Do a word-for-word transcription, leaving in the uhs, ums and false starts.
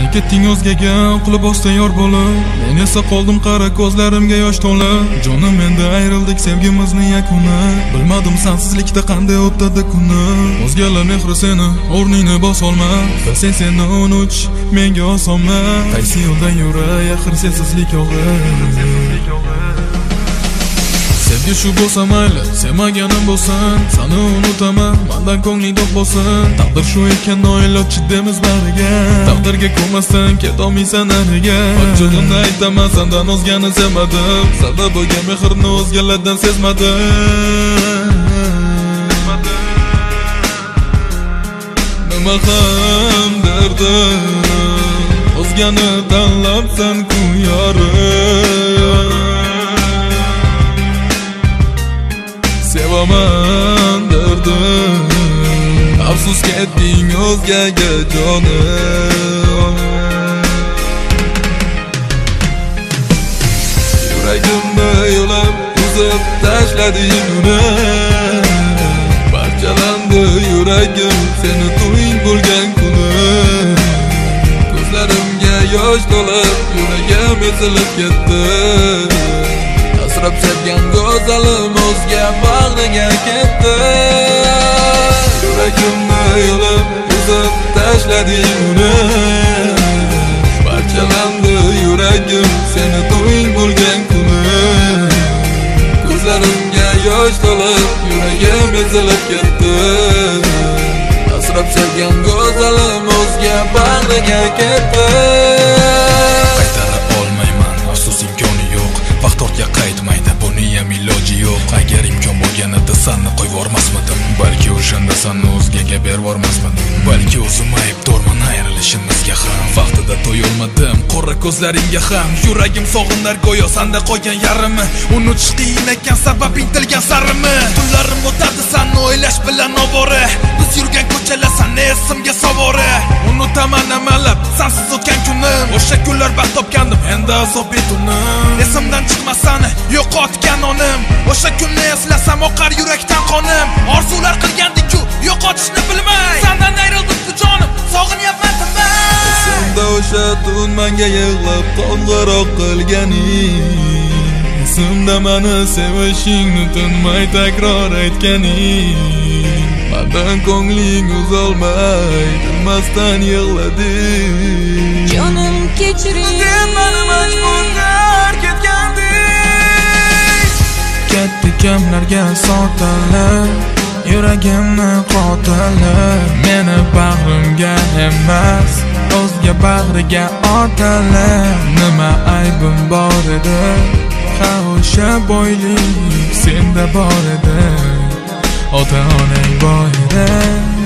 ketding o'zgaga, qilib ostay yor bo'lib. Men esa qoldim qara ko'zlarimga yosh to'lib. Jonim endi ayrildik sevgimizni yakuni. Bilmadim sensizlikda qanday o'tadi kunim. O'zgalar mehri seni o'rningni bosolma. Sen seni unut, menga osonma. Qaysi yo'ldan yuray, axir sensizlik og'ir. Sevgi shu bo'lsa mayli, sevmaganim bo'lsin. Seni unutaman, mendan ko'ngling to'q bo'lsin. Taqdir shu ekan, noiloj chidamiz bariga. Taqdirga ko'rmasdan ketolmaysan nariga. Ochig'ini aytaman, sendan o'zgani sevmadim. Sababiga mehrni o'zgalardan sezmadim. Nima ham derdim, o'zgani tanlabsan ku yorim. Sevaman derdim, afsus ketding o'zgaga jonim. Yuragimni yo'lab uzib tashlading uni. Parchalandi yuragim seni to'ying bo'lgan kuni. Ko'zlarimga yosh to'lib, yuragim ezilib ketdi. Asrab sevgan go'zalim o'zga bag'riga ketdi. Yuragimni yo'lab uzib tashlading uni. Parchalandi yuragim seni to'ying bo'lgan kuni. Ko'zlarimga yosh to'lib, yuragim ezilib ketdi. Asrab sevgan go'zalim o'zga bag'riga ketdi. Qaytara olmayman, afsus imkoni yo'q. Vaqt ortga qaytmaydi, buni ham iloji yo'q. Agar imkon bo'lganida seni qo'yib yormasmidim. Balki o'shanda seni o'zgaga berib yormasmidim. Balki o'zim aybdorman ayrilishimizga ham. Vaqtida to'yolmadim qora ko'zlaringga ham. Yuragim sog'inar go'yo senda qolgan yarimi. Unutish qiyin ekan sabab intilgan sarimi. Tunlarim o'tadi seni o'ylash bilan ovora. Biz yurgan ko'chalar seni esimga savora. Unutaman amalab sensiz o'tgan kunim. O'sha kunlar baxt topgandim, endi azob etunim. Esimdan chiqmas seni yo'qotgan onim. O'sha kunni eslasam oqar yurakdan qonim. Orzular qilgandik-ku yo'qotishni bilmay. Sendan ayrildim bu jonim, sog'inyapman tinmay. Esimda o'sha tun menga yig'lab qo'ng'iroq qilganing. Esimda meni sevishingni tinmay takror aytganing. Mendan ko'ngling uzolmay, bilmasdan yig'lading. Jonim kechiring, sen meni majburlar ketganding. Katta kamlarga sotilib, yuragimni qotilib. Meni bag'rimga emas, o'zga bag'riga otilib. Nima aybim bor edi? Ha, o'sha boylik senda bor edi. Ota-onang boy edi.